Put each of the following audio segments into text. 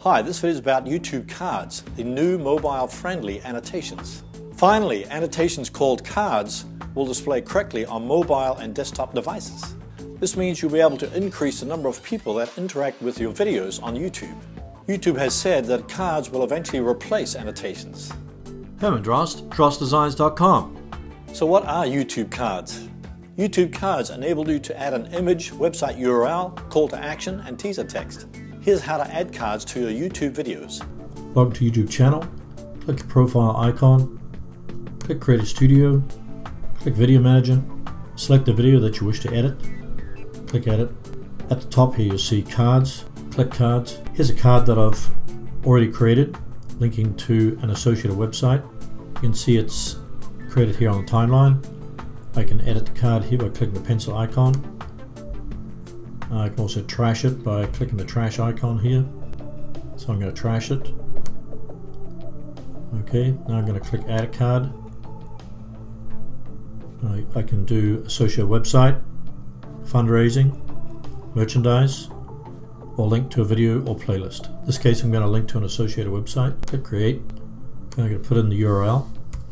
Hi, this video is about YouTube Cards, the new mobile-friendly annotations. Finally, annotations called cards will display correctly on mobile and desktop devices. This means you'll be able to increase the number of people that interact with your videos on YouTube. YouTube has said that cards will eventually replace annotations. Herman Drost, DrostDesigns.com. So what are YouTube Cards? YouTube Cards enable you to add an image, website URL, call to action, and teaser text. Here's how to add cards to your YouTube videos. Log to YouTube channel, click the profile icon, click Creator Studio, click Video Manager, select the video that you wish to edit, click Edit. At the top here you'll see Cards, click Cards. Here's a card that I've already created, linking to an associated website. You can see it's created here on the timeline. I can edit the card here by clicking the pencil icon. I can also trash it by clicking the trash icon here. So I'm going to trash it. Okay, now I'm going to click Add a Card. I can do associate website, fundraising, merchandise, or link to a video or playlist. In this case I'm going to link to an associated website. Click Create. I'm going to put in the URL.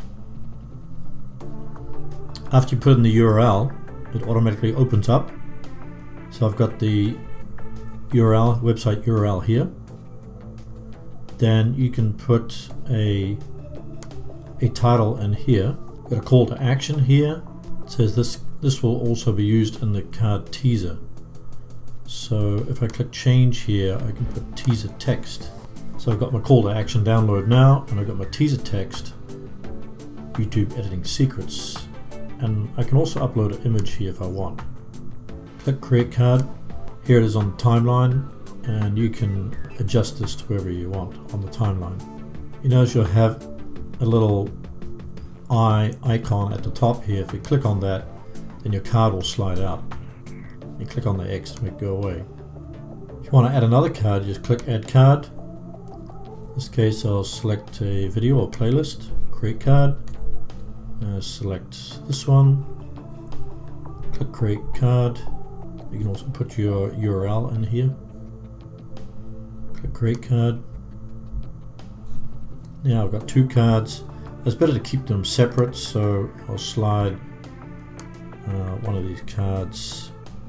After you put in the URL, it automatically opens up. So I've got the URL, website URL here. Then you can put a title in here. Got a call to action here. It says this will also be used in the card teaser. So if I click change here, I can put teaser text. So I've got my call to action download now, and I've got my teaser text, YouTube editing secrets. And I can also upload an image here if I want. Click Create Card. Here it is on the timeline, and you can adjust this to wherever you want on the timeline. You notice you'll have a little eye icon at the top here. If you click on that, then your card will slide out. You click on the X to make it go away. If you want to add another card, you just click Add Card. In this case I'll select a video or playlist, Create Card. Select this one, click Create Card. You can also put your URL in here. Click Create Card. Now I've got two cards. It's better to keep them separate, so I'll slide one of these cards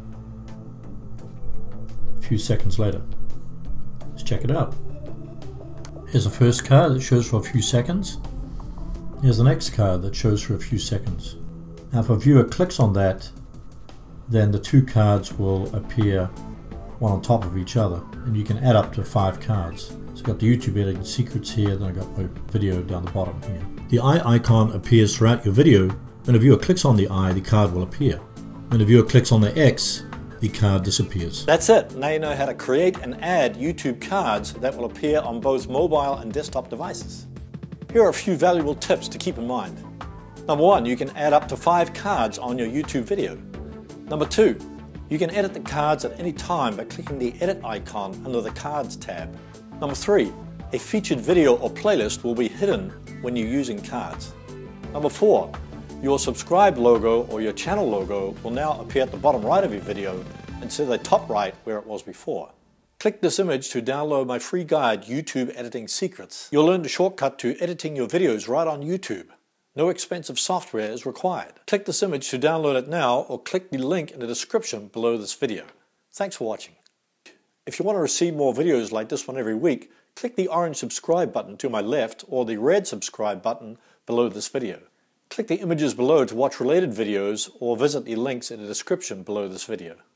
a few seconds later. Let's check it out. Here's the first card that shows for a few seconds. Here's the next card that shows for a few seconds. Now if a viewer clicks on that, then the two cards will appear one on top of each other, and you can add up to 5 cards. So I've got the YouTube editing secrets here, then I've got my video down the bottom here. The eye icon appears throughout your video. When a viewer clicks on the eye, the card will appear. When a viewer clicks on the X, the card disappears. That's it. Now you know how to create and add YouTube cards that will appear on both mobile and desktop devices. Here are a few valuable tips to keep in mind. Number 1, you can add up to 5 cards on your YouTube video. Number 2, you can edit the cards at any time by clicking the Edit icon under the Cards tab. Number 3, a featured video or playlist will be hidden when you're using cards. Number 4, your subscribe logo or your channel logo will now appear at the bottom right of your video instead of the top right where it was before. Click this image to download my free guide, YouTube Editing Secrets. You'll learn the shortcut to editing your videos right on YouTube. No expensive software is required. Click this image to download it now, or click the link in the description below this video. Thanks for watching. If you want to receive more videos like this one every week, click the orange subscribe button to my left or the red subscribe button below this video. Click the images below to watch related videos, or visit the links in the description below this video.